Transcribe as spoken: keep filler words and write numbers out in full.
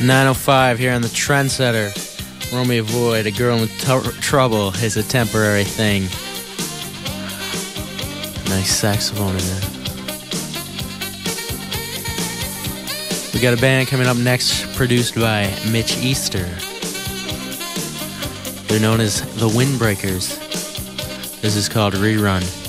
nine oh five here on the Trendsetter. Romeo Void, A Girl in t- Trouble is a temporary thing. Nice saxophone in there. We got a band coming up next produced by Mitch Easter. They're known as the Windbreakers. This is called Rerun.